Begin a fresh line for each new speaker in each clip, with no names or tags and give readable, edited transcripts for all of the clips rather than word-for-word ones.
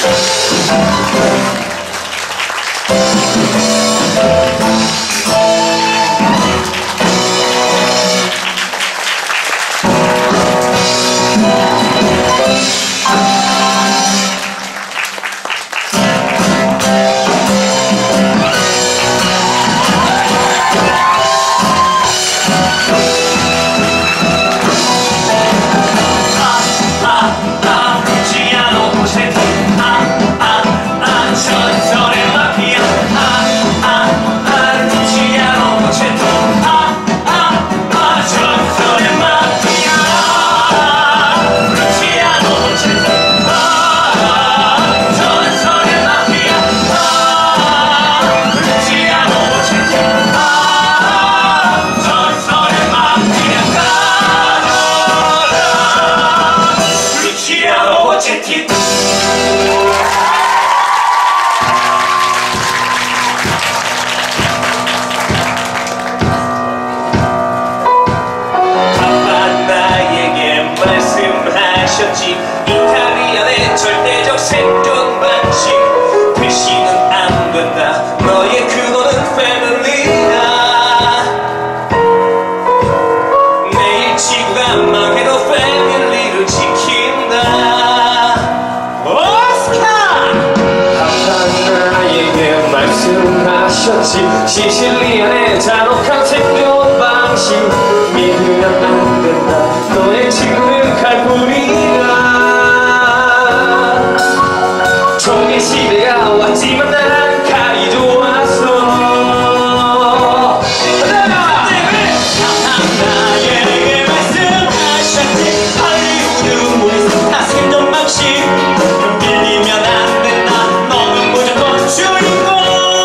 이탈리안의 절대적 생존 방식 대신은 안 된다. 너의 그거는 패밀리야. 내일 지구가 망해도 패밀리를 지킨다. 오스카! 아빠 나에게 말씀하셨지. 시실리안의 잔혹한 생존 방식 믿으면 안 된다. 너의 지구는 칼뿐이야. 종의 시대가 왔지만 난 칼이 좋았어. 나에게 말씀하셨지. 할리우드 모리슨 다 생존 방식 빌리면 안 된다. 너는 무조건 주인공.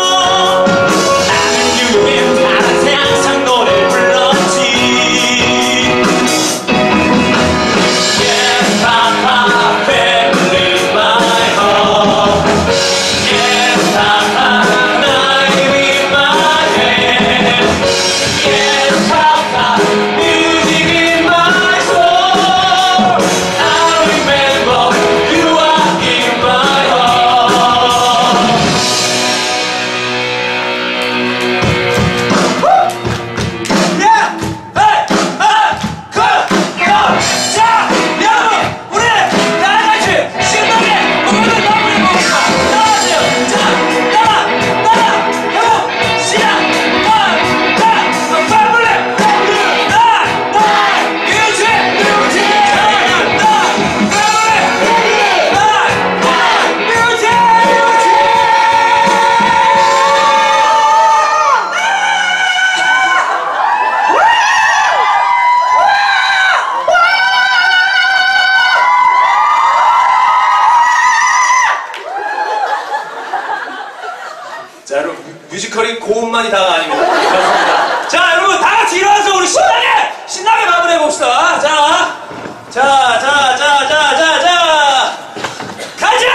나는 뉴욕의 파란색 항상 노래 불렀지. Yes, Papa, family, my home. Yes, Papa, knife in my hand. Yes, Papa, music in my soul. I remember you are in my heart. Yeah! Hey! 자, 여러분! 우리 나같이 신나게 오늘은 너무 해봅시다. 나와주세요. 자, 따라! 해보! 시작! 파블레! 뮤직! 자, 여러분, 뮤지컬이 고음만이 다가 아닙니다. 그렇습니다. 자, 여러분, 다 같이 일어나서 우리 신나게 마무리해 봅시다. 자, 가자!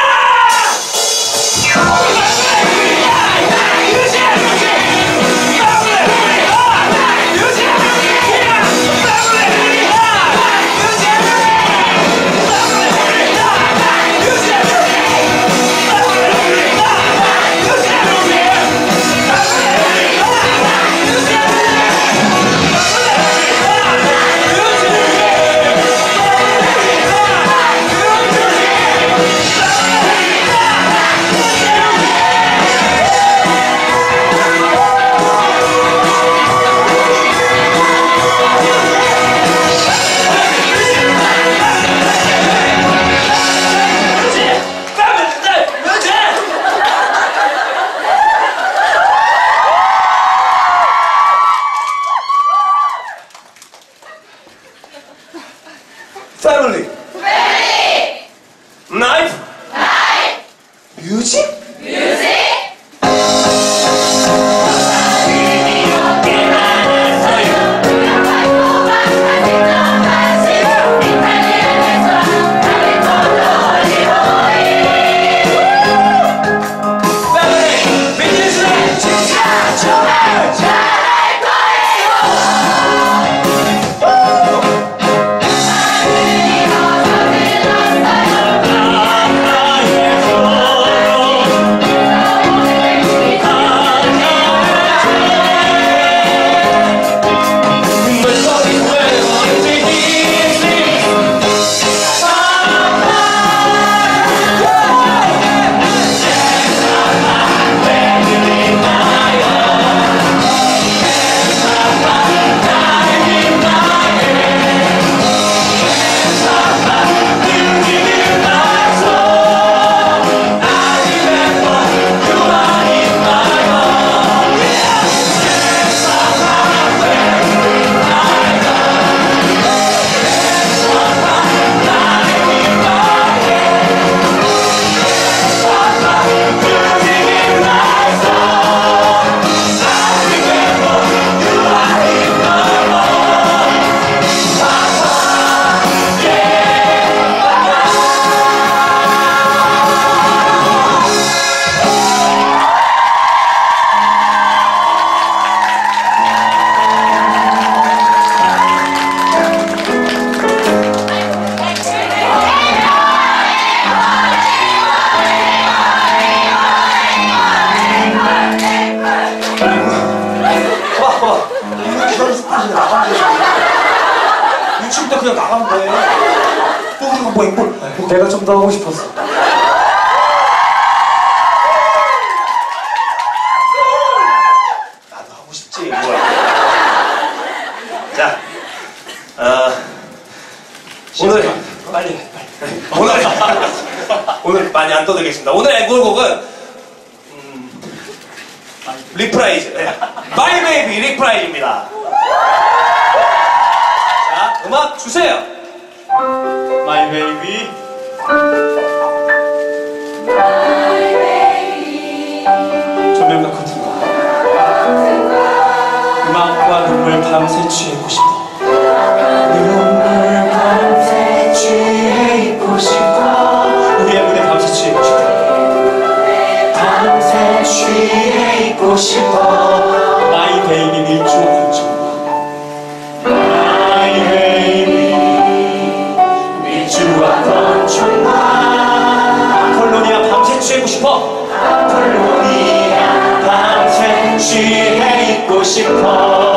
Family. Knife. Music. Oh
내가 좀 더 하고 싶었어.
나도 하고 싶지. 뭘. 자, 오늘
빨리.
오늘 많이 안 떠들겠습니다. 오늘 앵콜곡은 리프라이즈. 마이 베이비 리프라이즈입니다. 자, 음악 주세요.
My baby. 조명 같은 거. 음악과 눈물 밤새 취해 있고 싶어. 눈물 밤새 취해 있고 싶어. 우리의 무대 밤새 취해 있고 싶어. 밤새 취해 있고 싶어. My baby 밀주와 건축. My baby 밀주와 건축과. 폴로니아 밤새 취하고 싶어. 폴로니아 밤새 취해 있고 싶어.